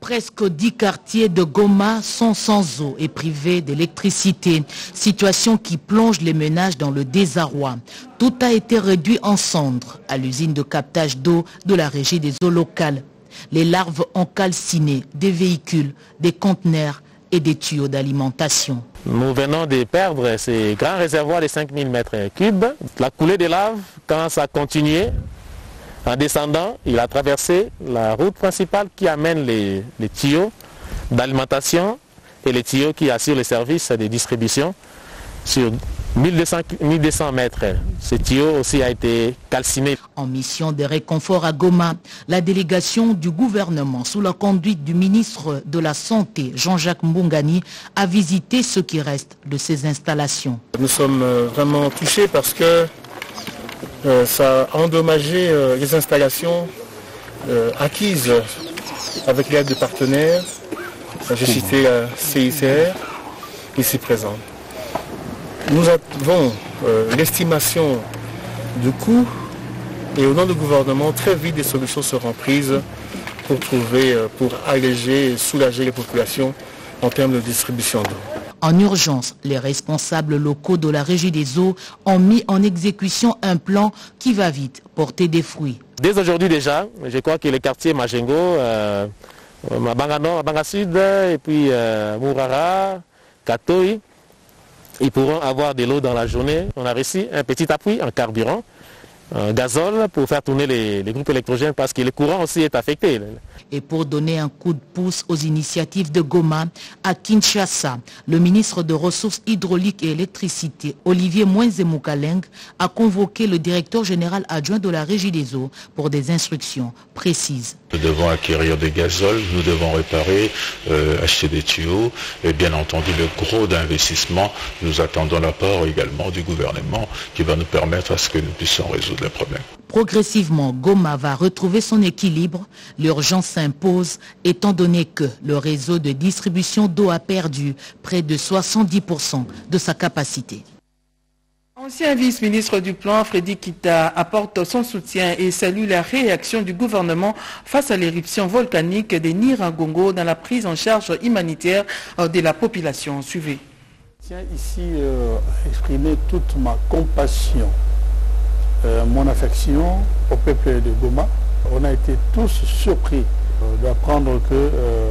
Presque 10 quartiers de Goma sont sans eau et privés d'électricité, situation qui plonge les ménages dans le désarroi. Tout a été réduit en cendres à l'usine de captage d'eau de la régie des eaux locales. Les larves ont calciné des véhicules, des conteneurs et des tuyaux d'alimentation. Nous venons de perdre ces grands réservoirs de 5000 mètres cubes. La coulée des laves, quand ça a continué, en descendant, il a traversé la route principale qui amène les tuyaux d'alimentation et les tuyaux qui assurent les services de distribution. Sur 1200 mètres, ce tuyau aussi a été calciné. En mission de réconfort à Goma, la délégation du gouvernement sous la conduite du ministre de la Santé, Jean-Jacques Mbungani, a visité ce qui reste de ces installations. Nous sommes vraiment touchés parce que ça a endommagé les installations acquises avec l'aide de partenaires. J'ai cité la CICR ici présente. Nous avons l'estimation du coût et au nom du gouvernement, très vite des solutions seront prises pour alléger et soulager les populations en termes de distribution d'eau. En urgence, les responsables locaux de la Régie des eaux ont mis en exécution un plan qui va vite porter des fruits. Dès aujourd'hui déjà, je crois que les quartiers Majengo, Mabanga Nord, Mabanga Sud, et puis Mourara, Katoi, ils pourront avoir de l'eau dans la journée. On a reçu un petit appui en carburant, en gazole, pour faire tourner les groupes électrogènes parce que le courant aussi est affecté. Et pour donner un coup de pouce aux initiatives de Goma, à Kinshasa, le ministre de Ressources hydrauliques et électricité, Olivier Mwenze-Moukaleng, a convoqué le directeur général adjoint de la Régie des eaux pour des instructions précises. Nous devons acquérir des gazoles, nous devons réparer, acheter des tuyaux et bien entendu le gros d'investissement. Nous attendons l'apport également du gouvernement qui va nous permettre à ce que nous puissions résoudre les problèmes. Progressivement, Goma va retrouver son équilibre. L'urgence s'impose étant donné que le réseau de distribution d'eau a perdu près de 70% de sa capacité. Ancien vice-ministre du Plan, Freddy Kita, apporte son soutien et salue la réaction du gouvernement face à l'éruption volcanique des Nyiragongo dans la prise en charge humanitaire de la population. Suivez. Je tiens ici à exprimer toute ma compassion, mon affection au peuple de Goma. On a été tous surpris d'apprendre que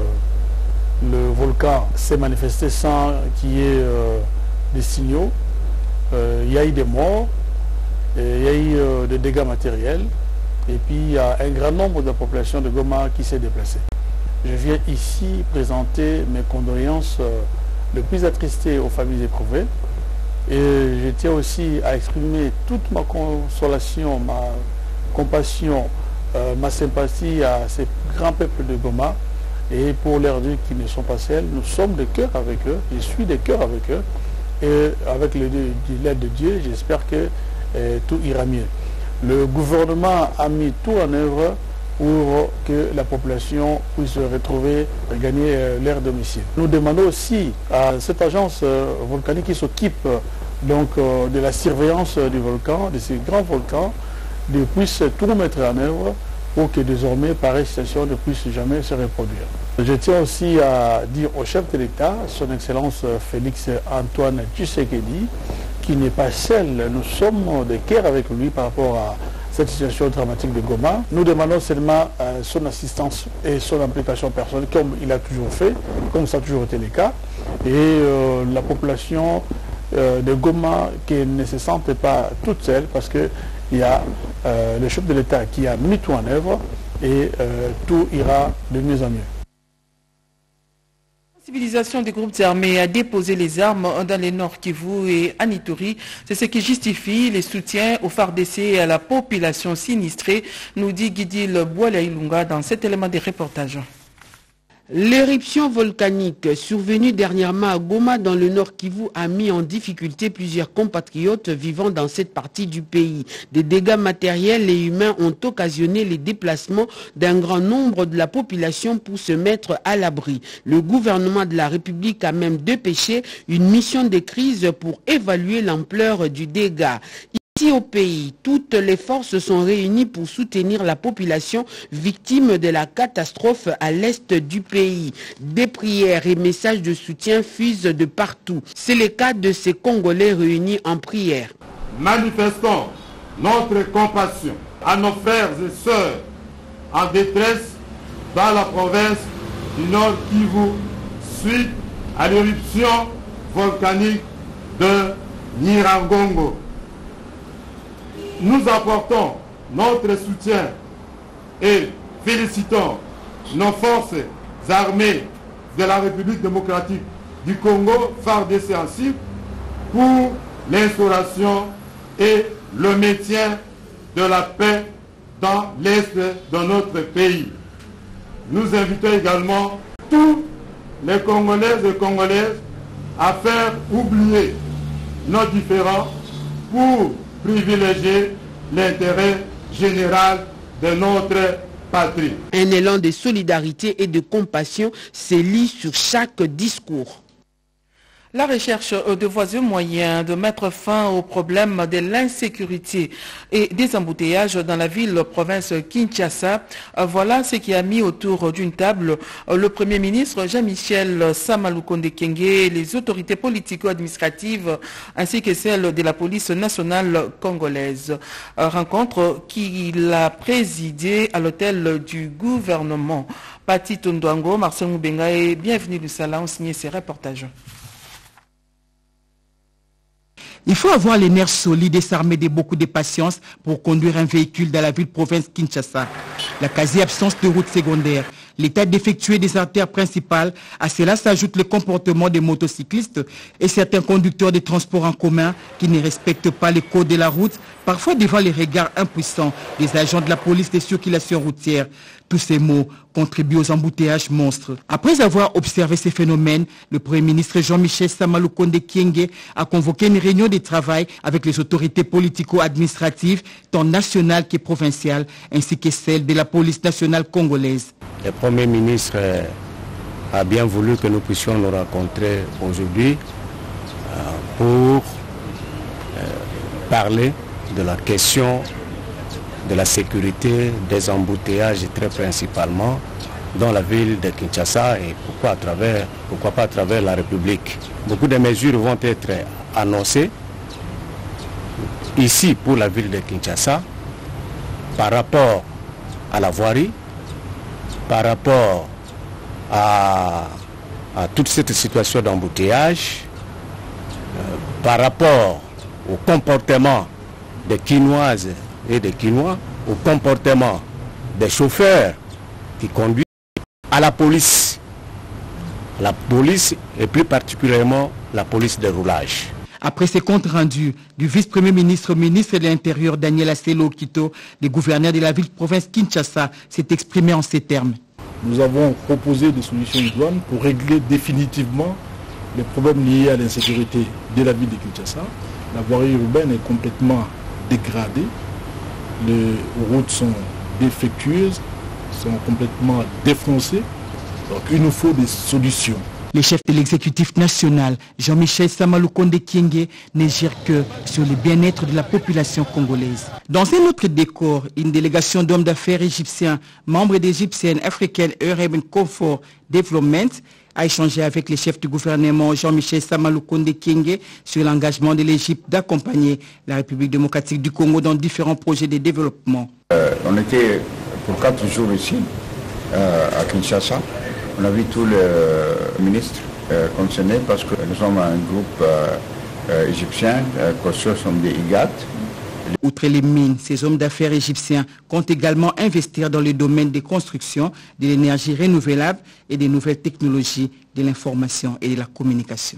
le volcan s'est manifesté sans qu'il y ait des signaux. Il y a eu des morts, il y a eu des dégâts matériels et puis il y a un grand nombre de populations de Goma qui s'est déplacée. Je viens ici présenter mes condoléances les plus attristées aux familles éprouvées et je tiens aussi à exprimer toute ma consolation, ma compassion, ma sympathie à ces grands peuples de Goma et pour leurs deuils qui ne sont pas seuls, nous sommes de cœur avec eux, je suis de cœur avec eux. Et avec l'aide de Dieu, j'espère que tout ira mieux. Le gouvernement a mis tout en œuvre pour que la population puisse retrouver, regagner leur domicile. Nous demandons aussi à cette agence volcanique qui s'occupe donc de la surveillance du volcan, de ces grands volcans, de puisse tout mettre en œuvre pour que désormais pareille situation ne puisse jamais se reproduire. Je tiens aussi à dire au chef de l'État, son Excellence Félix Antoine Tshisekedi, qui n'est pas seul. Nous sommes de cœur avec lui par rapport à cette situation dramatique de Goma. Nous demandons seulement son assistance et son implication personnelle, comme il a toujours fait, comme ça a toujours été le cas. Et la population de Goma qui ne se sente pas toute seule parce qu'il y a le chef de l'État qui a mis tout en œuvre et tout ira de mieux en mieux. La civilisation des groupes armés a déposé les armes dans les Nord Kivu et à Ituri. C'est ce qui justifie les soutiens aux FARDC et à la population sinistrée, nous dit Guidil Boalailunga dans cet élément de reportage. L'éruption volcanique survenue dernièrement à Goma dans le Nord Kivu a mis en difficulté plusieurs compatriotes vivant dans cette partie du pays. Des dégâts matériels et humains ont occasionné les déplacements d'un grand nombre de la population pour se mettre à l'abri. Le gouvernement de la République a même dépêché une mission de crise pour évaluer l'ampleur du dégât. Ici au pays, toutes les forces sont réunies pour soutenir la population victime de la catastrophe à l'est du pays. Des prières et messages de soutien fusent de partout. C'est le cas de ces Congolais réunis en prière. Manifestons notre compassion à nos frères et sœurs en détresse dans la province du Nord Kivu suite à l'éruption volcanique de Nyiragongo. Nous apportons notre soutien et félicitons nos forces armées de la République démocratique du Congo, FARDC ainsi, pour l'instauration et le maintien de la paix dans l'est de notre pays. Nous invitons également tous les Congolais et Congolaises à faire oublier nos différends pour privilégier l'intérêt général de notre patrie. Un élan de solidarité et de compassion se lit sur chaque discours. La recherche de voies et moyens de mettre fin au problème de l'insécurité et des embouteillages dans la ville-province Kinshasa, voilà ce qui a mis autour d'une table le Premier ministre Jean-Michel Sama Lukonde Kyenge, les autorités politico-administratives ainsi que celles de la police nationale congolaise. Rencontre qu'il a présidée à l'hôtel du gouvernement. Pati Tondouango, Marcel Moubenga et bienvenue du Salah ont signé ces reportages. Il faut avoir les nerfs solides et s'armer de beaucoup de patience pour conduire un véhicule dans la ville-province Kinshasa. La quasi-absence de routes secondaires, l'état d'effectuer des artères principales, à cela s'ajoute le comportement des motocyclistes et certains conducteurs de transports en commun qui ne respectent pas les codes de la route, parfois devant les regards impuissants des agents de la police de circulation routière. Tous ces mots contribuent aux embouteillages monstres. Après avoir observé ces phénomènes, le Premier ministre Jean-Michel Sama Lukonde Kyenge a convoqué une réunion de travail avec les autorités politico-administratives, tant nationales que provinciales, ainsi que celles de la police nationale congolaise. Le Premier ministre a bien voulu que nous puissions nous rencontrer aujourd'hui pour parler de la question de la sécurité, des embouteillages très principalement dans la ville de Kinshasa et pourquoi pas à travers la République. Beaucoup de mesures vont être annoncées ici pour la ville de Kinshasa par rapport à la voirie, par rapport à toute cette situation d'embouteillage, par rapport au comportement des Kinoises et des Kinois, au comportement des chauffeurs qui conduisent, à la police et plus particulièrement la police de roulage. Après ces comptes rendus du vice-premier ministre, ministre de l'Intérieur Daniel Asselo Okito, le gouverneur de la ville-province Kinshasa s'est exprimé en ces termes. Nous avons proposé des solutions idoines pour régler définitivement les problèmes liés à l'insécurité de la ville de Kinshasa. La voirie urbaine est complètement dégradée. Les routes sont défectueuses, sont complètement défoncées. Donc il nous faut des solutions. Le chef de l'exécutif national, Jean-Michel Sama Lukonde Kyenge, ne gère que sur le bien-être de la population congolaise. Dans un autre décor, une délégation d'hommes d'affaires égyptiens, membres d'Egyptian African Urban Comfort Development, a échangé avec le chef du gouvernement Jean-Michel Sama Lukonde Kyenge sur l'engagement de l'Égypte d'accompagner la République démocratique du Congo dans différents projets de développement. On était pour 4 jours ici, à Kinshasa. On a vu tous les ministres concernés parce que nous sommes un groupe égyptien, conçus comme des IGAT. Outre les mines, ces hommes d'affaires égyptiens comptent également investir dans le domaine des constructions, de l'énergie renouvelable et des nouvelles technologies de l'information et de la communication.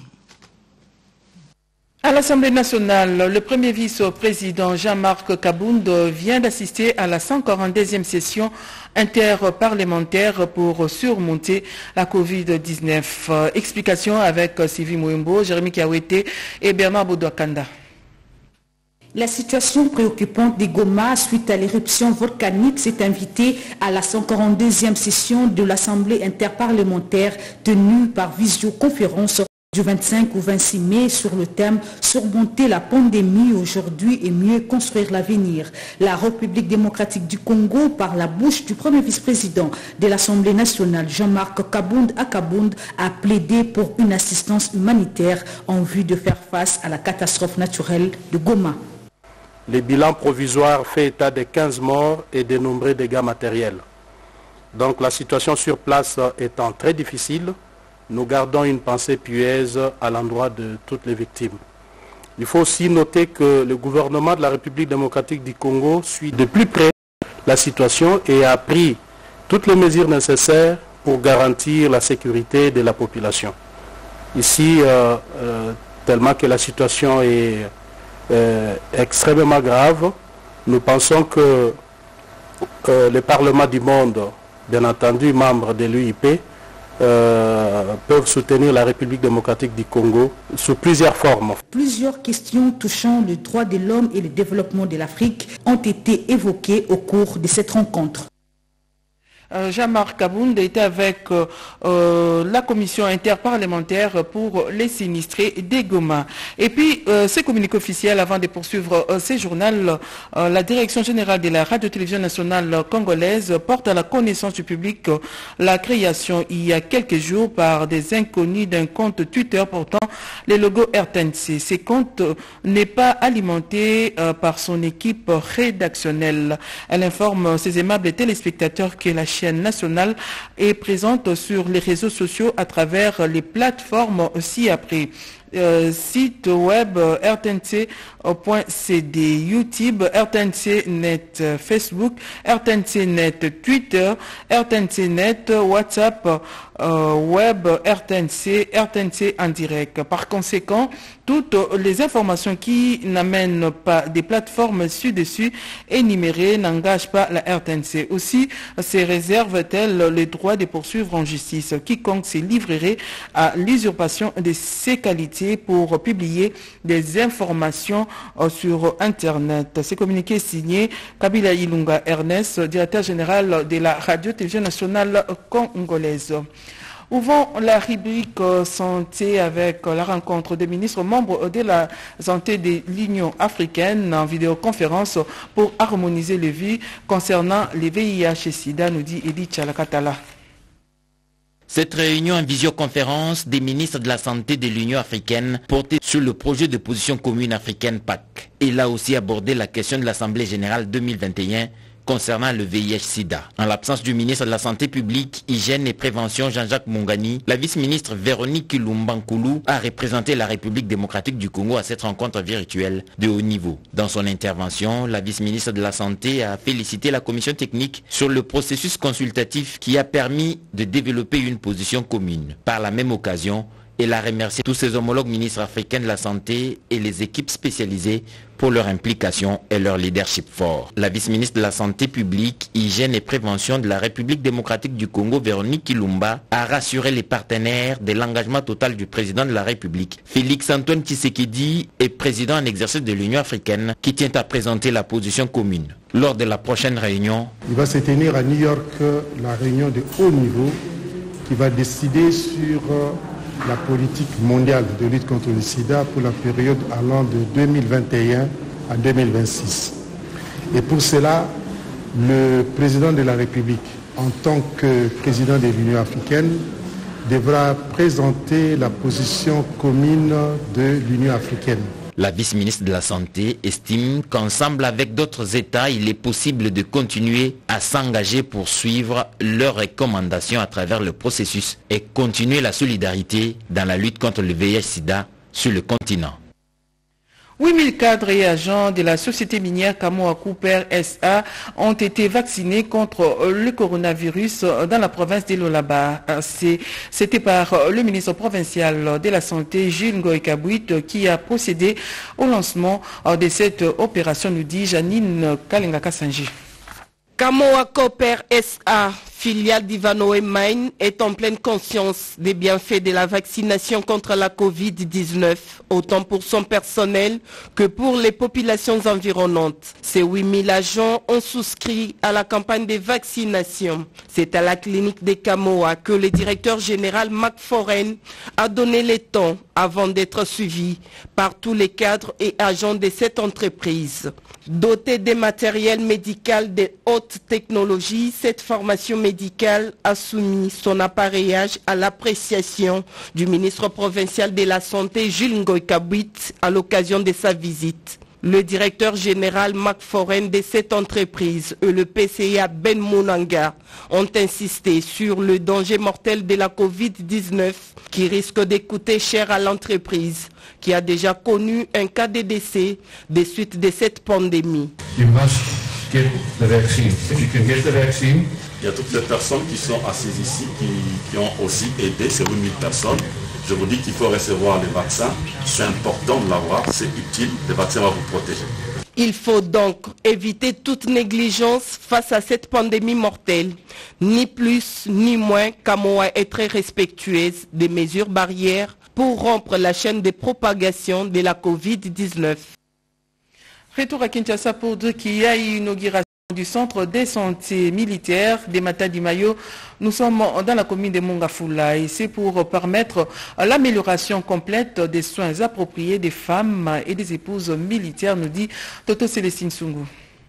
À l'Assemblée nationale, le premier vice-président Jean-Marc Kabound vient d'assister à la 142e session interparlementaire pour surmonter la Covid-19. Explication avec Sylvie Mouimbo, Jérémy Kiawete et Bernard Boudouakanda. La situation préoccupante des Goma suite à l'éruption volcanique s'est invitée à la 142e session de l'Assemblée interparlementaire tenue par visioconférence Du 25 au 26 mai sur le thème « Surmonter la pandémie aujourd'hui et mieux construire l'avenir ». La République démocratique du Congo, par la bouche du premier vice-président de l'Assemblée nationale, Jean-Marc Kabound Akabound, a plaidé pour une assistance humanitaire en vue de faire face à la catastrophe naturelle de Goma. Le bilan provisoire fait état de 15 morts et de nombreux dégâts matériels. Donc la situation sur place étant très difficile, nous gardons une pensée pieuse à l'endroit de toutes les victimes. Il faut aussi noter que le gouvernement de la République démocratique du Congo suit de plus près la situation et a pris toutes les mesures nécessaires pour garantir la sécurité de la population. Ici, tellement que la situation est extrêmement grave, nous pensons que les parlements du monde, bien entendu membres de l'UIP, peuvent soutenir la République démocratique du Congo sous plusieurs formes. Plusieurs questions touchant le droit de l'homme et le développement de l'Afrique ont été évoquées au cours de cette rencontre. Jean-Marc Kabound était avec la commission interparlementaire pour les sinistrés des Goma. Et puis, ces communiqués officiels, avant de poursuivre ces journaux, la Direction générale de la Radio-Télévision nationale congolaise porte à la connaissance du public la création il y a quelques jours par des inconnus d'un compte Twitter portant les logos RTNC. Ce compte n'est pas alimenté par son équipe rédactionnelle. Elle informe ses aimables téléspectateurs que la chaîne nationale est présente sur les réseaux sociaux à travers les plateformes ci-après. Site web rtnc.cd, YouTube, RTNC.net, Facebook, RTNC.net, Twitter, RTNC.net, WhatsApp, web, RTNC, RTNC en direct. Par conséquent, toutes les informations qui n'amènent pas des plateformes ci-dessus énumérées n'engagent pas la RTNC. Aussi, se réserve-t-elle le droit de poursuivre en justice quiconque se livrerait à l'usurpation de ses qualités pour publier des informations sur Internet. Ce communiqué signé Kabila Ilunga Ernest, directeur général de la Radio-Télévision nationale congolaise. Ouvrons la rubrique santé avec la rencontre des ministres membres de la santé de l'Union africaine en vidéoconférence pour harmoniser les vues concernant les VIH et SIDA, nous dit Edith Chalakatala. Cette réunion en visioconférence des ministres de la Santé de l'Union africaine portait sur le projet de position commune africaine PAC. Il a aussi abordé la question de l'Assemblée générale 2021 concernant le VIH-Sida. En l'absence du ministre de la Santé publique, Hygiène et Prévention Jean-Jacques Mongani, la vice-ministre Véronique Kilumbankoulou a représenté la République démocratique du Congo à cette rencontre virtuelle de haut niveau. Dans son intervention, la vice-ministre de la Santé a félicité la commission technique sur le processus consultatif qui a permis de développer une position commune. Par la même occasion, elle a remercié tous ses homologues ministres africains de la Santé et les équipes spécialisées pour leur implication et leur leadership fort. La vice-ministre de la Santé publique, Hygiène et Prévention de la République démocratique du Congo, Véronique Kilumba, a rassuré les partenaires de l'engagement total du président de la République, Félix-Antoine Tshisekedi, et président en exercice de l'Union africaine, qui tient à présenter la position commune. Lors de la prochaine réunion, il va se tenir à New York la réunion de haut niveau qui va décider sur la politique mondiale de lutte contre le sida pour la période allant de 2021 à 2026. Et pour cela, le président de la République, en tant que président de l'Union africaine, devra présenter la position commune de l'Union africaine. La vice-ministre de la Santé estime qu'ensemble avec d'autres États, il est possible de continuer à s'engager pour suivre leurs recommandations à travers le processus et continuer la solidarité dans la lutte contre le VIH-Sida sur le continent. 8000 cadres et agents de la société minière Kamoa Cooper SA ont été vaccinés contre le coronavirus dans la province de Lualaba. C'était par le ministre provincial de la Santé, Gilles Ngoï Kabouit, qui a procédé au lancement de cette opération, nous dit Janine Kalenga Kassanji. Kamoa Cooper SA filiale d'Ivanoé Mine, est en pleine conscience des bienfaits de la vaccination contre la Covid-19, autant pour son personnel que pour les populations environnantes. Ces 8000 agents ont souscrit à la campagne de vaccination. C'est à la clinique des Kamoa que le directeur général McForen a donné les temps avant d'être suivi par tous les cadres et agents de cette entreprise. Dotée des matériels médicaux de haute technologie, cette formation médicale a soumis son appareillage à l'appréciation du ministre provincial de la Santé Jules Ngoï-Kabouit à l'occasion de sa visite. Le directeur général McForen de cette entreprise et le PCA Ben Mounanga ont insisté sur le danger mortel de la Covid-19 qui risque de coûter cher à l'entreprise qui a déjà connu un cas de décès des suites de cette pandémie. Il y a toutes les personnes qui sont assises ici qui ont aussi aidé ces 8000 personnes. Je vous dis qu'il faut recevoir les vaccins, c'est important de l'avoir, c'est utile, les vaccins vont vous protéger. Il faut donc éviter toute négligence face à cette pandémie mortelle. Ni plus ni moins, Kamoa est très respectueuse des mesures barrières pour rompre la chaîne de propagation de la Covid-19. Retour à Kinshasa pour dire qu'il y a eu une inauguration du centre de santé militaire des Matadi Mayo. Nous sommes dans la commune de Mongafula et c'est pour permettre l'amélioration complète des soins appropriés des femmes et des épouses militaires, nous dit Toto Célestine Sungu.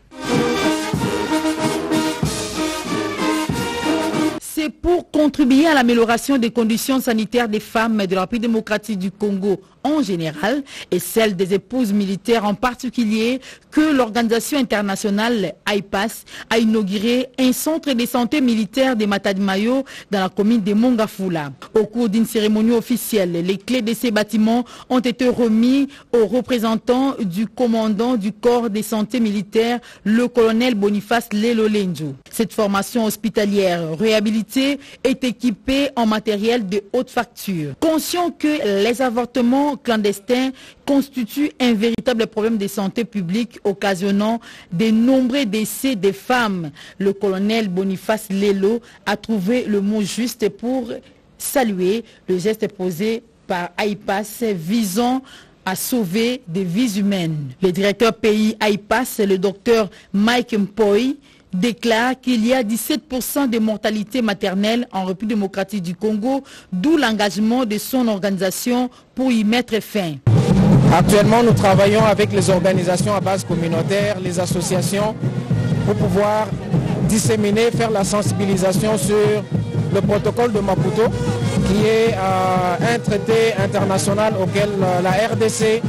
C'est pour contribuer à l'amélioration des conditions sanitaires des femmes de la République démocratique du Congo en général et celle des épouses militaires en particulier que l'organisation internationale AIPAS a inauguré un centre de santé militaire de Matadi Mayo dans la commune de Mongafula. Au cours d'une cérémonie officielle, les clés de ces bâtiments ont été remis aux représentants du commandant du corps de santé militaire, le colonel Boniface Lelo Lenjo. Cette formation hospitalière réhabilitée est équipée en matériel de haute facture. Conscient que les avortements clandestins constituent un véritable problème de santé publique occasionnant de nombreux décès des femmes, le colonel Boniface Lelo a trouvé le mot juste pour saluer le geste posé par AIPAS visant à sauver des vies humaines. Le directeur pays AIPAS, le docteur Mike Mpoy, déclare qu'il y a 17% de mortalité maternelle en République démocratique du Congo, d'où l'engagement de son organisation pour y mettre fin. Actuellement, nous travaillons avec les organisations à base communautaire, les associations, pour pouvoir disséminer, faire la sensibilisation sur le protocole de Maputo, qui est un traité international auquel la RDC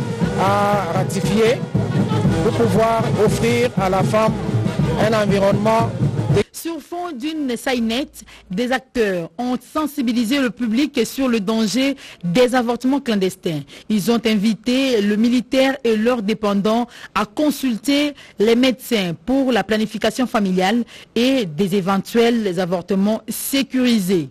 a ratifié, pour pouvoir offrir à la femme un environnement. Sur fond d'une saïnette, des acteurs ont sensibilisé le public sur le danger des avortements clandestins. Ils ont invité le militaire et leurs dépendants à consulter les médecins pour la planification familiale et des éventuels avortements sécurisés.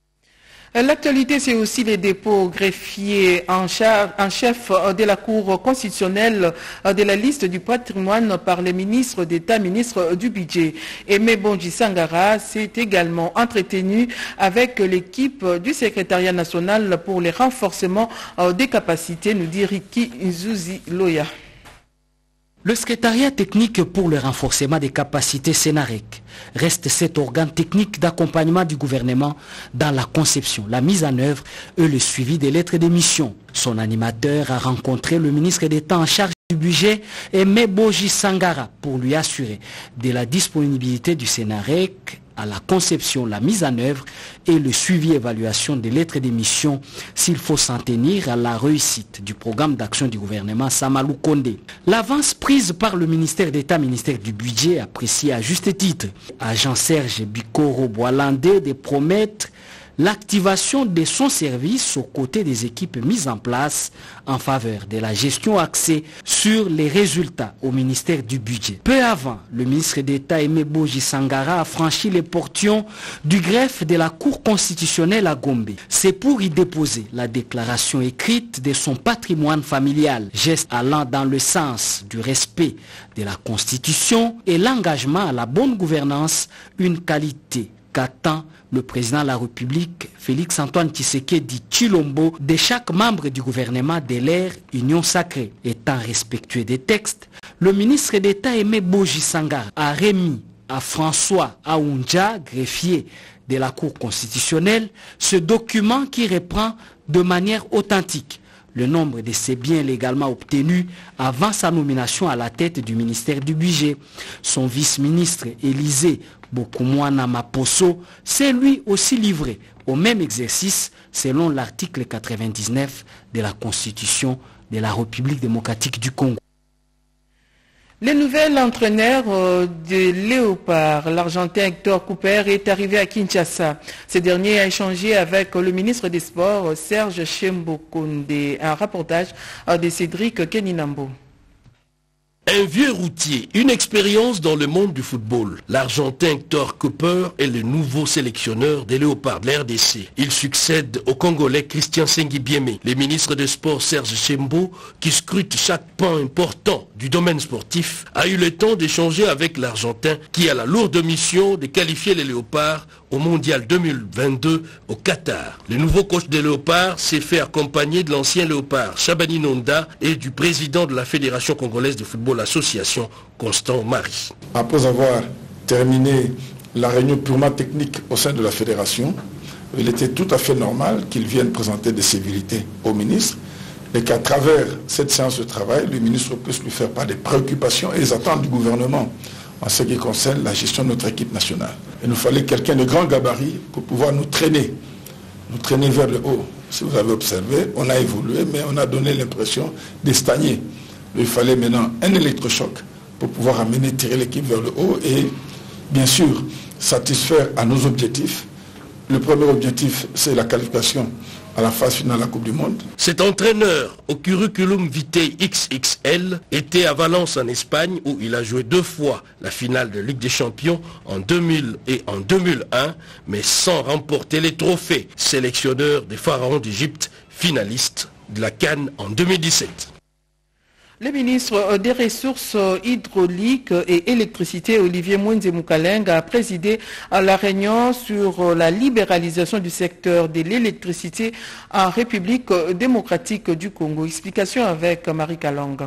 L'actualité, c'est aussi les dépôts greffiers en chef de la Cour constitutionnelle de la liste du patrimoine par les ministres d'État, ministre du Budget. Aimé Bonji Sangara s'est également entretenu avec l'équipe du secrétariat national pour les renforcements des capacités, nous dit Riki Nzuzi Loya. Le secrétariat technique pour le renforcement des capacités Sénarec reste cet organe technique d'accompagnement du gouvernement dans la conception, la mise en œuvre et le suivi des lettres de mission. Son animateur a rencontré le ministre d'État en charge du budget, Aimé Bonji Sangara, pour lui assurer de la disponibilité du Sénarec à la conception, la mise en œuvre et le suivi et évaluation des lettres d'émission s'il faut s'en tenir à la réussite du programme d'action du gouvernement Samalou Kondé. L'avance prise par le ministère d'État, ministère du Budget, apprécie à juste titre agent Serge Bikoro Boalandé de promettre l'activation de son service aux côtés des équipes mises en place en faveur de la gestion axée sur les résultats au ministère du Budget. Peu avant, le ministre d'État Aimé Bonji Sangara a franchi les portions du greffe de la Cour constitutionnelle à Gombe. C'est pour y déposer la déclaration écrite de son patrimoine familial, geste allant dans le sens du respect de la Constitution et l'engagement à la bonne gouvernance, une qualité qu'attend le président de la République, Félix-Antoine Tshisekedi Tshilombo, de chaque membre du gouvernement de l'ère Union Sacrée. Étant respectueux des textes, le ministre d'État Aimé Boji Sangara a remis à François Aoundja, greffier de la Cour constitutionnelle, ce document qui reprend de manière authentique le nombre de ses biens légalement obtenus avant sa nomination à la tête du ministère du Budget. Son vice-ministre Élisée Bokoumouana Maposo s'est lui aussi livré au même exercice selon l'article 99 de la Constitution de la République démocratique du Congo. Le nouvel entraîneur de Léopard, l'Argentin Hector Cooper, est arrivé à Kinshasa. Ce dernier a échangé avec le ministre des Sports, Serge Tshembo-Konde. Un reportage de Cédric Keninambo. Un vieux routier, une expérience dans le monde du football. L'Argentin Hector Cooper est le nouveau sélectionneur des Léopards de la RDC. Il succède au Congolais Christian Sengibieme. Le ministre des Sports Serge Tshembo, qui scrute chaque pan important du domaine sportif, a eu le temps d'échanger avec l'Argentin qui a la lourde mission de qualifier les Léopards au Mondial 2022 au Qatar. Le nouveau coach des Léopards s'est fait accompagner de l'ancien Léopard Chabani Nonda et du président de la Fédération congolaise de football association Constant Marie. Après avoir terminé la réunion purement technique au sein de la fédération, il était tout à fait normal qu'il vienne présenter des civilités au ministre et qu'à travers cette séance de travail, le ministre puisse lui faire part des préoccupations et des attentes du gouvernement en ce qui concerne la gestion de notre équipe nationale. Il nous fallait quelqu'un de grand gabarit pour pouvoir nous traîner vers le haut. Si vous avez observé, on a évolué, mais on a donné l'impression de stagner. Il fallait maintenant un électrochoc pour pouvoir amener, tirer l'équipe vers le haut et bien sûr satisfaire à nos objectifs. Le premier objectif, c'est la qualification à la phase finale de la Coupe du Monde. Cet entraîneur au curriculum vitae XXL était à Valence en Espagne où il a joué 2 fois la finale de Ligue des Champions en 2000 et en 2001, mais sans remporter les trophées. Sélectionneur des Pharaons d'Égypte, finaliste de la CAN en 2017. Le ministre des Ressources hydrauliques et électricité, Olivier Mwenze Moukaleng, a présidé à la réunion sur la libéralisation du secteur de l'électricité en République démocratique du Congo. Explication avec Marie Kalanga.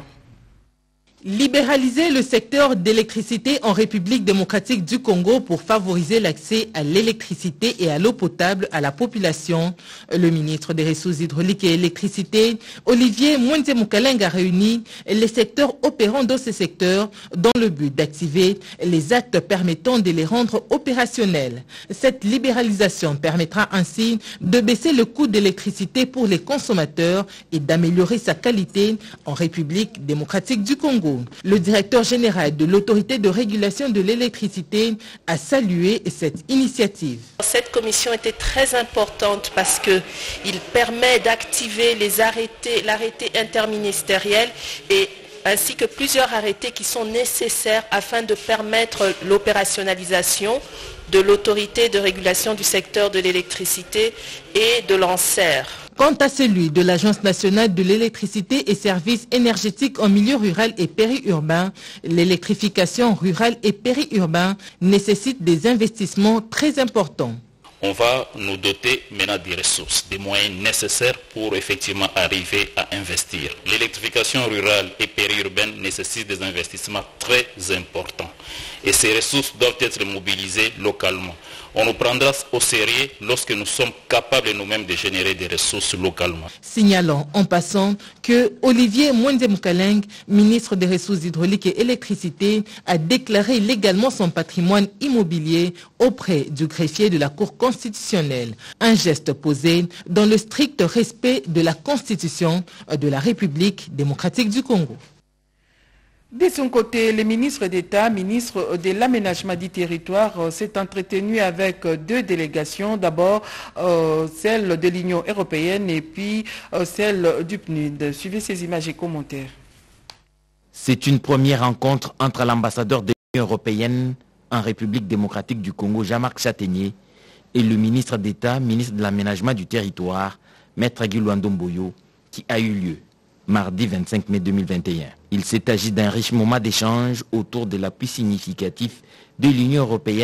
Libéraliser le secteur d'électricité en République démocratique du Congo pour favoriser l'accès à l'électricité et à l'eau potable à la population. Le ministre des Ressources hydrauliques et électricité, Olivier Mwenze Moukaleng, a réuni les secteurs opérant dans ces secteurs dans le but d'activer les actes permettant de les rendre opérationnels. Cette libéralisation permettra ainsi de baisser le coût d'électricité pour les consommateurs et d'améliorer sa qualité en République démocratique du Congo. Le directeur général de l'autorité de régulation de l'électricité a salué cette initiative. Cette commission était très importante parce qu'il permet d'activer l'arrêté interministériel et ainsi que plusieurs arrêtés qui sont nécessaires afin de permettre l'opérationnalisation de l'autorité de régulation du secteur de l'électricité et de l'ANSER. Quant à celui de l'Agence nationale de l'électricité et services énergétiques en milieu rural et périurbain, l'électrification rurale et périurbain nécessite des investissements très importants. On va nous doter maintenant des ressources, des moyens nécessaires pour effectivement arriver à investir. L'électrification rurale et périurbaine nécessite des investissements très importants et ces ressources doivent être mobilisées localement. On nous prendra au sérieux lorsque nous sommes capables nous-mêmes de générer des ressources localement. Signalons en passant que Olivier Mwenze Moukaleng, ministre des Ressources hydrauliques et électricité, a déclaré légalement son patrimoine immobilier auprès du greffier de la Cour constitutionnelle. Un geste posé dans le strict respect de la Constitution de la République démocratique du Congo. De son côté, le ministre d'État, ministre de l'Aménagement du Territoire, s'est entretenu avec 2 délégations. D'abord, celle de l'Union européenne et puis celle du PNUD. Suivez ces images et commentaires. C'est une première rencontre entre l'ambassadeur de l'Union européenne en République démocratique du Congo, Jean-Marc Châtaignier, et le ministre d'État, ministre de l'Aménagement du Territoire, Maître Guy Ndomboyo, qui a eu lieu mardi 25 mai 2021. Il s'est agi d'un riche moment d'échange autour de l'appui significatif de l'Union européenne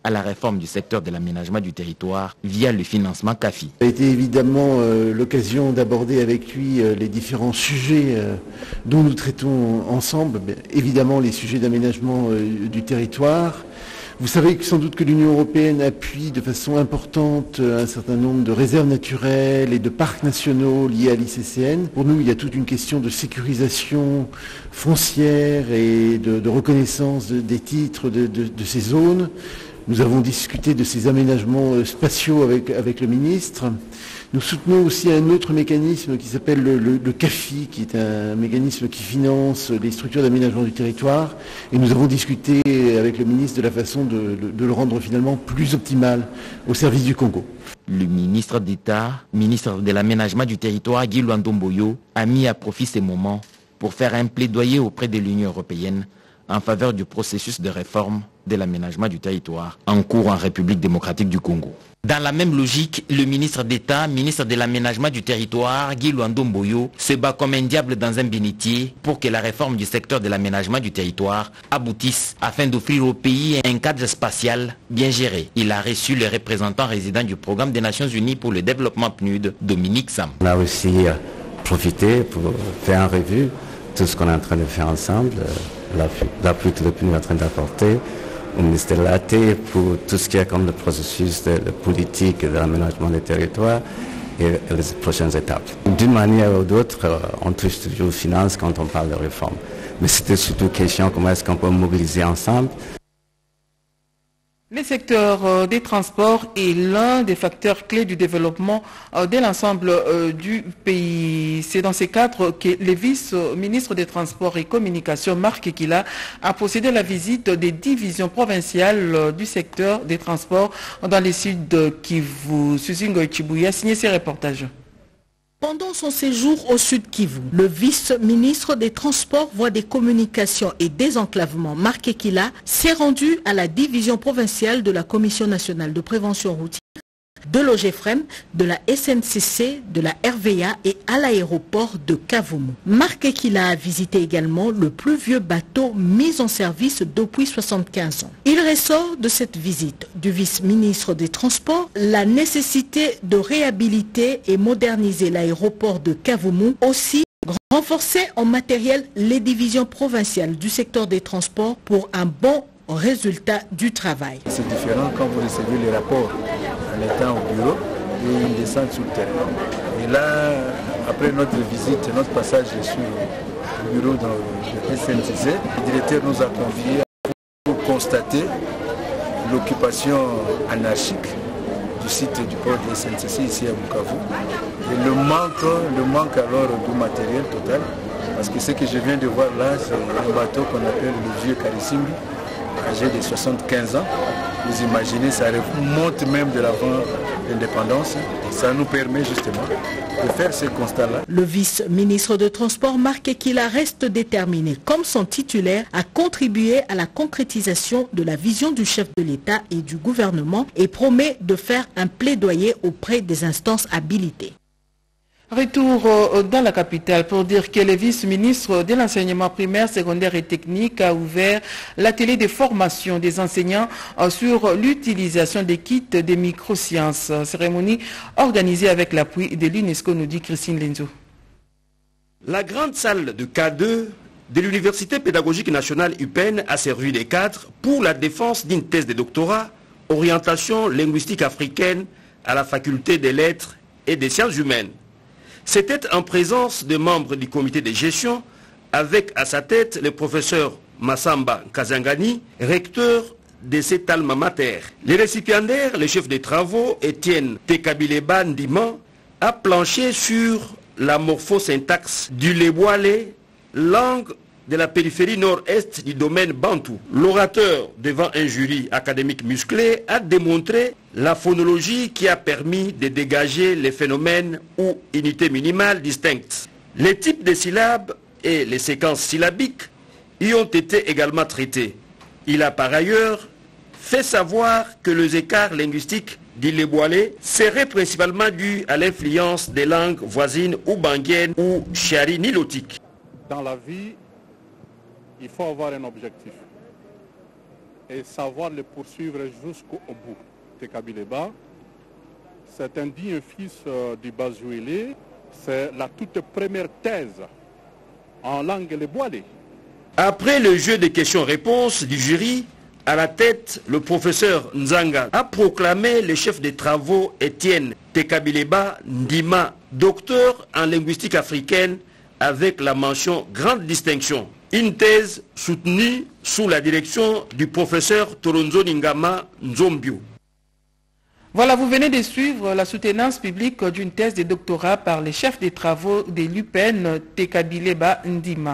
à la réforme du secteur de l'aménagement du territoire via le financement CAFI. Ça a été évidemment l'occasion d'aborder avec lui les différents sujets dont nous traitons ensemble. Évidemment les sujets d'aménagement du territoire. Vous savez sans doute que l'Union européenne appuie de façon importante un certain nombre de réserves naturelles et de parcs nationaux liés à l'ICCN. Pour nous, il y a toute une question de sécurisation foncière et de reconnaissance des titres de ces zones. Nous avons discuté de ces aménagements spatiaux avec le ministre. Nous soutenons aussi un autre mécanisme qui s'appelle le CAFI, qui est un mécanisme qui finance les structures d'aménagement du territoire. Et nous avons discuté avec le ministre de la façon de le rendre finalement plus optimal au service du Congo. Le ministre d'État, ministre de l'aménagement du territoire, Guy Luandomboyo, a mis à profit ces moments pour faire un plaidoyer auprès de l'Union européenne en faveur du processus de réforme de l'aménagement du territoire en cours en République démocratique du Congo. Dans la même logique, le ministre d'État, ministre de l'aménagement du territoire, Guy Luandomboyo, se bat comme un diable dans un bénitier pour que la réforme du secteur de l'aménagement du territoire aboutisse afin d'offrir au pays un cadre spatial bien géré. Il a reçu le représentant résident du programme des Nations Unies pour le développement PNUD, Dominique Sam. On a aussi profité pour faire en revue tout ce qu'on est en train de faire ensemble, l'appui que le PNUD est en train d'apporter au ministère de l'AT pour tout ce qui est comme le processus de politique et de l'aménagement des territoires et les prochaines étapes. D'une manière ou d'autre, on touche toujours aux finances quand on parle de réforme. Mais c'était surtout question comment est-ce qu'on peut mobiliser ensemble. Le secteur des transports est l'un des facteurs clés du développement de l'ensemble du pays. C'est dans ces cadres que le vice-ministre des Transports et Communications, Marc Ekila, a procédé à la visite des divisions provinciales du secteur des transports dans les sites de Kivu. Suzingo Chibuya a signé ces reportages. Pendant son séjour au Sud Kivu, le vice-ministre des Transports, Voies des Communications et Désenclavement, Marc Ekila, s'est rendu à la division provinciale de la Commission nationale de prévention routière, de l'OGEFREM, de la SNCC, de la RVA et à l'aéroport de Kavumu. Marc Ekila a visité également le plus vieux bateau mis en service depuis 75 ans. Il ressort de cette visite du vice-ministre des Transports la nécessité de réhabiliter et moderniser l'aéroport de Kavumu, aussi renforcer en matériel les divisions provinciales du secteur des transports pour un bon résultat du travail. C'est différent quand vous recevez les rapports en étant au bureau et une descente sur le terrain. Et là, après notre visite, notre passage sur le bureau dans le SNCC, le directeur nous a conviés pour constater l'occupation anarchique du site du port de SNCC ici à Bukavu et le manque alors du matériel total, parce que ce que je viens de voir là, c'est un bateau qu'on appelle le vieux Karisimbi, âgé de 75 ans. Vous imaginez, ça remonte même de l'avant l'indépendance. Ça nous permet justement de faire ce constat-là. Le vice-ministre de Transport Marc Ekila reste déterminé, comme son titulaire, à contribuer à la concrétisation de la vision du chef de l'État et du gouvernement et promet de faire un plaidoyer auprès des instances habilitées. Retour dans la capitale pour dire que le vice-ministre de l'enseignement primaire, secondaire et technique a ouvert l'atelier de formation des enseignants sur l'utilisation des kits des microsciences. Cérémonie organisée avec l'appui de l'UNESCO, nous dit Christine Lenzo. La grande salle de K2 de l'Université pédagogique nationale UPEN a servi de cadre pour la défense d'une thèse de doctorat, orientation linguistique africaine à la faculté des lettres et des sciences humaines. C'était en présence de membres du comité de gestion, avec à sa tête le professeur Massamba Kazangani, recteur de cet alma mater. Les récipiendaires, le chef des travaux, Étienne Tekabileba Ndiman, a planché sur la morphosyntaxe du Lebwale, langue de la périphérie nord-est du domaine bantou. L'orateur, devant un jury académique musclé, a démontré la phonologie qui a permis de dégager les phénomènes ou unités minimales distinctes. Les types de syllabes et les séquences syllabiques y ont été également traités. Il a par ailleurs fait savoir que les écarts linguistiques d'Ileboalé seraient principalement dus à l'influence des langues voisines ou banguiennes ou chari-nilotiques. Dans la vie, il faut avoir un objectif. et savoir le poursuivre jusqu'au bout. Tekabileba, c'est un digne fils du Bazouélé, c'est la toute première thèse en langue léboalée. Après le jeu de questions-réponses du jury, à la tête, le professeur Nzanga a proclamé le chef des travaux Étienne Tekabileba Ndima, docteur en linguistique africaine avec la mention grande distinction. Une thèse soutenue sous la direction du professeur Toronzo Ningama Nzombio. Voilà, vous venez de suivre la soutenance publique d'une thèse de doctorat par les chefs des travaux de l'UPEN Tekabileba Ndima.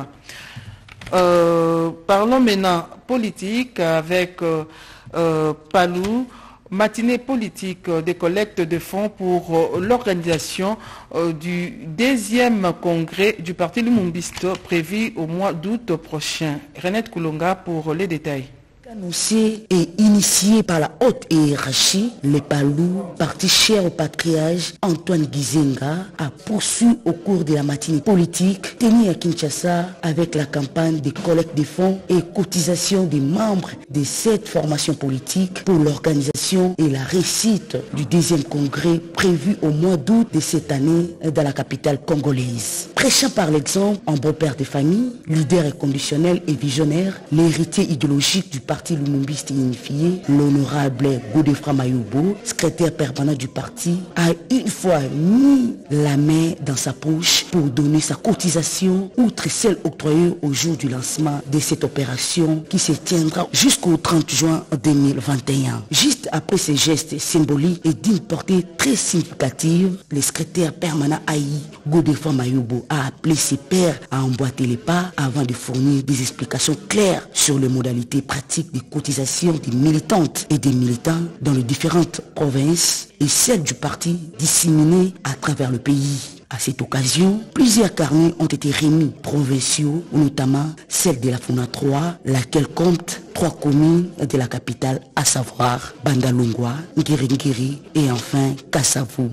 Parlons maintenant politique avec Palou, matinée politique des collectes de fonds pour l'organisation du 2e congrès du Parti Lumumbiste prévu au mois d'août prochain. Renette Koulonga pour les détails. Annoncé et initié par la haute hiérarchie, le Palou, parti cher au patriarche Antoine Gizenga, a poursuivi au cours de la matinée politique tenue à Kinshasa avec la campagne de collecte de fonds et cotisation des membres de cette formation politique pour l'organisation et la réussite du 2e congrès prévu au mois d'août de cette année dans la capitale congolaise. Prêchant par l'exemple, en beau père de famille, leader inconditionnel et visionnaire, l'héritier idéologique du Parti Lumumbiste unifié, l'honorable Godefroid Mayubo, secrétaire permanent du parti, a une fois mis la main dans sa poche pour donner sa cotisation, outre celle octroyée au jour du lancement de cette opération qui se tiendra jusqu'au 30 juin 2021. Juste après ces gestes symboliques et d'une portée très significative, le secrétaire permanent AI, Godefroid Mayubo, a appelé ses pairs à emboîter les pas avant de fournir des explications claires sur les modalités pratiques des cotisations des militantes et des militants dans les différentes provinces et celles du parti disséminées à travers le pays. À cette occasion, plusieurs carnets ont été remis provinciaux, notamment celle de la Funa 3, laquelle compte 3 communes de la capitale, à savoir Bandalungwa, Ngiri et enfin Kassavubu.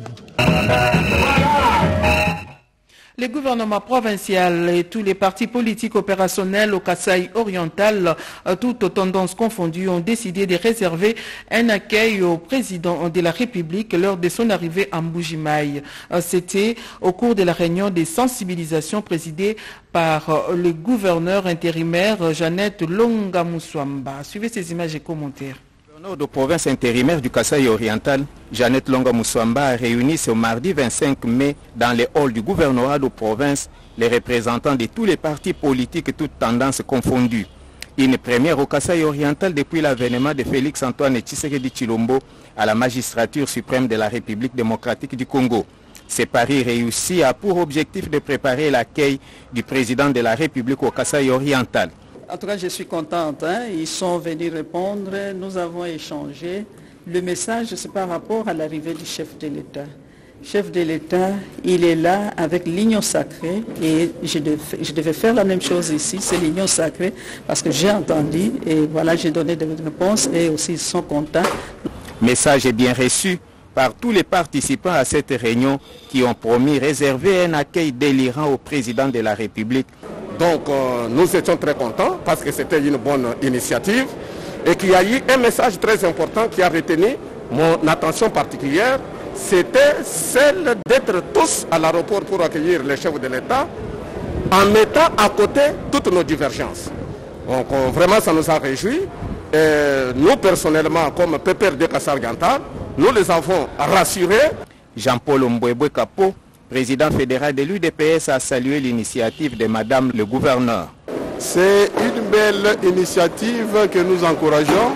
Le gouvernement provincial et tous les partis politiques opérationnels au Kasaï oriental, toutes tendances confondues, ont décidé de réserver un accueil au président de la République lors de son arrivée à Mbujimaï. C'était au cours de la réunion de sensibilisation présidée par le gouverneur intérimaire Jeannette Longa Moussouamba. Suivez ces images et commentaires. Le gouverneur de province intérimaire du Kasaï oriental, Jeannette Longa Moussouamba, a réuni ce mardi 25 mai dans les halls du gouvernorat de province les représentants de tous les partis politiques, toutes tendances confondues. Une première au Kasaï oriental depuis l'avènement de Félix Antoine Tshisekedi Tshilombo à la magistrature suprême de la République démocratique du Congo. Ce pari réussi a pour objectif de préparer l'accueil du président de la République au Kasaï oriental. En tout cas, je suis contente. Ils sont venus répondre, nous avons échangé. Le message, c'est par rapport à l'arrivée du chef de l'État. Chef de l'État, il est là avec l'union sacrée et je devais faire la même chose ici, c'est l'union sacrée parce que j'ai entendu et voilà, j'ai donné des réponses et aussi ils sont contents. Message est bien reçu par tous les participants à cette réunion qui ont promis réserver un accueil délirant au président de la République. Donc nous étions très contents parce que c'était une bonne initiative et qu'il y a eu un message très important qui a retenu mon attention particulière. C'était celle d'être tous à l'aéroport pour accueillir le chef de l'État en mettant à côté toutes nos divergences. Donc vraiment ça nous a réjouis. Et nous personnellement comme pépère de Kasaï oriental, nous les avons rassurés. Jean-Paul Mbouéboué Kapo, président fédéral de l'UDPS, a salué l'initiative de Madame le gouverneur. C'est une belle initiative que nous encourageons.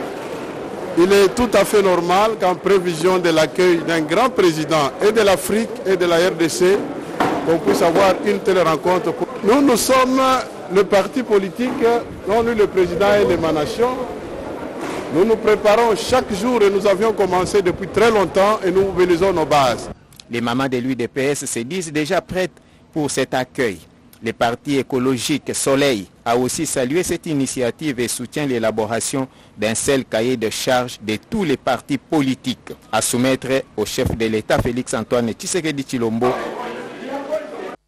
Il est tout à fait normal qu'en prévision de l'accueil d'un grand président et de l'Afrique et de la RDC, qu'on puisse avoir une telle rencontre. Nous sommes le parti politique dont le président est l'émanation. Nous nous préparons chaque jour et nous avions commencé depuis très longtemps et nous mobilisons nos bases. Les mamans de l'UDPS se disent déjà prêtes pour cet accueil. Le parti écologique Soleil a aussi salué cette initiative et soutient l'élaboration d'un seul cahier de charges de tous les partis politiques à soumettre au chef de l'État Félix Antoine Tshisekedi Tshilombo.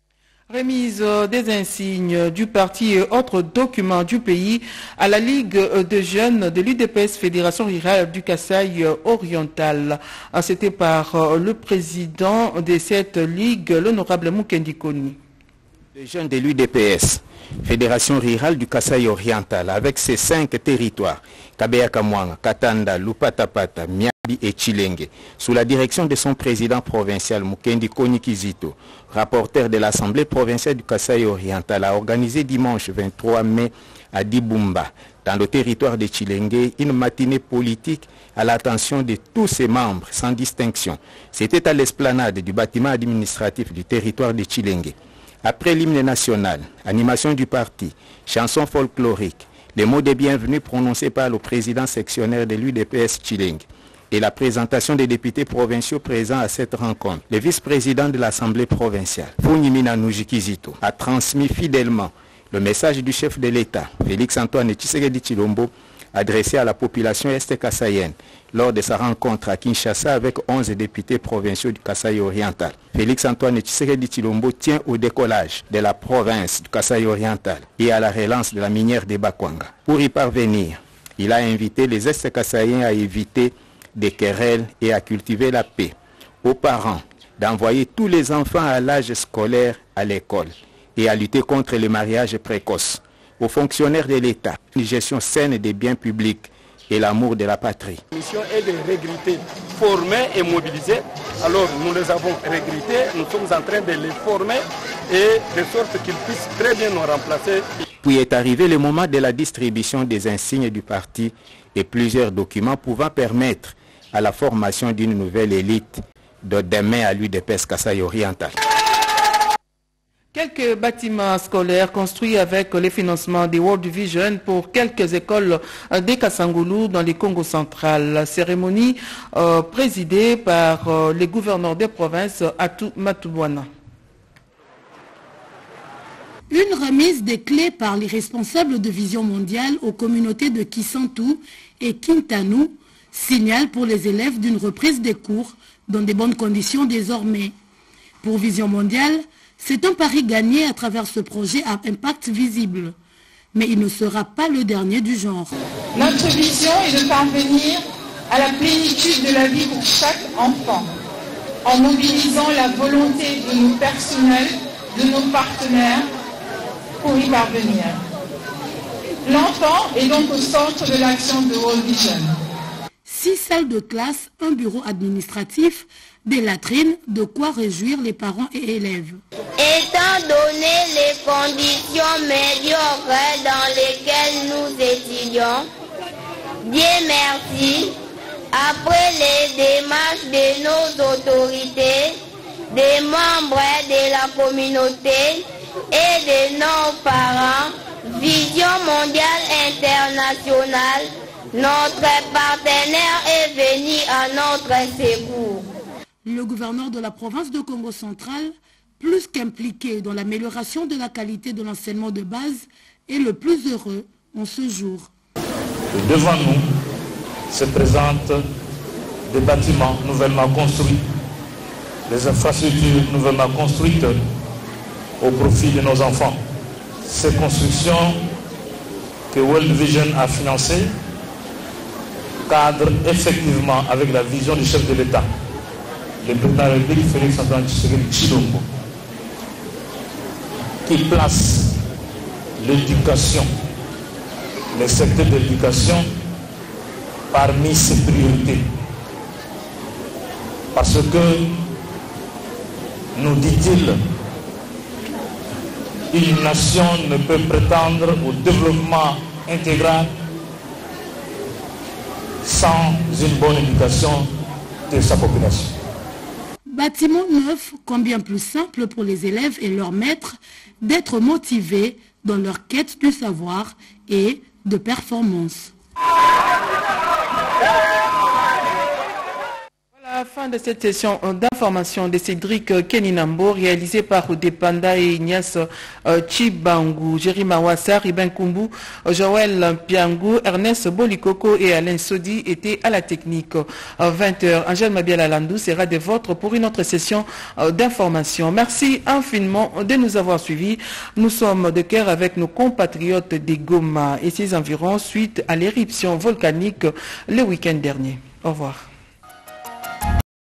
Remise des insignes du parti et autres documents du pays à la Ligue de jeunes de l'UDPS Fédération rurale du Kasaï oriental. C'était par le président de cette ligue, l'honorable Mukendi Koni. Les jeunes de l'UDPS Fédération rurale du Kasaï oriental, avec ses 5 territoires, Kabeya Kamwanga, Katanda, Lupatapata, Miabi et Chilenge, sous la direction de son président provincial Mukendi Koni Kizito, rapporteur de l'Assemblée provinciale du Kasaï oriental, a organisé dimanche 23 mai à Dibumba, dans le territoire de Chilenge, une matinée politique à l'attention de tous ses membres, sans distinction. C'était à l'esplanade du bâtiment administratif du territoire de Chilenge. Après l'hymne national, animation du parti, chansons folkloriques, les mots de bienvenue prononcés par le président sectionnaire de l'UDPS Chilenge et la présentation des députés provinciaux présents à cette rencontre, le vice-président de l'Assemblée provinciale, Funyimina Nujikizito, a transmis fidèlement le message du chef de l'État, Félix-Antoine Tshisekedi Tshilombo, adressé à la population est-kassaïenne lors de sa rencontre à Kinshasa avec 11 députés provinciaux du Kasaï oriental. Félix-Antoine Tshisekedi Tshilombo tient au décollage de la province du Kasaï oriental et à la relance de la minière de Bakwanga. Pour y parvenir, il a invité les est-kassaïens à éviter des querelles et à cultiver la paix. Aux parents, d'envoyer tous les enfants à l'âge scolaire à l'école et à lutter contre les mariages précoces. Aux fonctionnaires de l'État, une gestion saine des biens publics et l'amour de la patrie. La mission est de recruter, former et mobiliser. Alors nous les avons recrutés, nous sommes en train de les former et de sorte qu'ils puissent très bien nous remplacer. Puis est arrivé le moment de la distribution des insignes du parti et plusieurs documents pouvant permettre à la formation d'une nouvelle élite de demain à l'UDPS Kasaï oriental. Quelques bâtiments scolaires construits avec les financements des World Vision pour quelques écoles des Kassangoulou dans les Congo central. La cérémonie présidée par les gouverneurs des provinces Atou Matubwana. Une remise des clés par les responsables de Vision mondiale aux communautés de Kisantou et Kintanou signale pour les élèves d'une reprise des cours dans de bonnes conditions désormais. Pour Vision mondiale, c'est un pari gagné à travers ce projet à impact visible. Mais il ne sera pas le dernier du genre. Notre vision est de parvenir à la plénitude de la vie pour chaque enfant, en mobilisant la volonté de nos personnels, de nos partenaires, pour y parvenir. L'enfant est donc au centre de l'action de World Vision. 6 salles de classe, un bureau administratif, des latrines, de quoi réjouir les parents et élèves. Étant donné les conditions médiocres dans lesquelles nous étudions, Dieu merci, après les démarches de nos autorités, des membres de la communauté et de nos parents, Vision mondiale internationale, notre partenaire est venu à notre secours. Le gouverneur de la province de Congo central, plus qu'impliqué dans l'amélioration de la qualité de l'enseignement de base, est le plus heureux en ce jour. Devant nous se présentent des bâtiments nouvellement construits, des infrastructures nouvellement construites au profit de nos enfants. Ces constructions que World Vision a financées cadrent effectivement avec la vision du chef de l'État, le président de la République Félix-Antoine Tshilombo, qui place l'éducation, le secteur de l'éducation parmi ses priorités. Parce que, nous dit-il, une nation ne peut prétendre au développement intégral sans une bonne éducation de sa population. Bâtiment neuf, combien plus simple pour les élèves et leurs maîtres d'être motivés dans leur quête du savoir et de performance. La fin de cette session d'information de Cédric Keninambo, réalisée par Odepanda et Ignace Chibangu, Jerry Mawassa, Riben Kumbu, Joël Piangou, Ernest Bolikoko et Alain Sodi étaient à la technique. 20h, Angèle Mabiala Landou sera des vôtres pour une autre session d'information. Merci infiniment de nous avoir suivis. Nous sommes de cœur avec nos compatriotes des Goma et ses environs suite à l'éruption volcanique le week-end dernier. Au revoir.